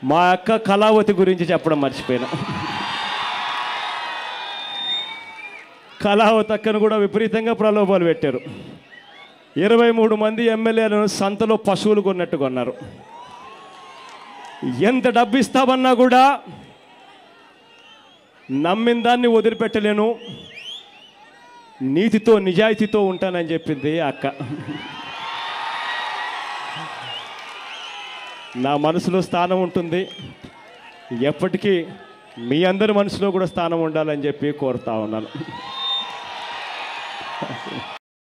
మా అక్క కళావతి గురించి చెప్పడం మర్చిపోయినా. కళావతి అక్కను కూడా విపరీతంగా ప్రలోభాలు పెట్టారు. 23 మంది ఎమ్మెల్యేలను సంతలో పశువులు కొన్నట్టు కొన్నారు. ఎంత డబ్బు ఇస్తామన్నా కూడా నమ్మిన దాన్ని వదిలిపెట్టలేను, నీతితో నిజాయితీతో ఉంటానని చెప్పింది అక్క. నా మనసులో స్థానం ఉంటుంది, ఎప్పటికీ మీ అందరి మనసులో కూడా స్థానం ఉండాలని చెప్పి కోరుతా ఉన్నాను.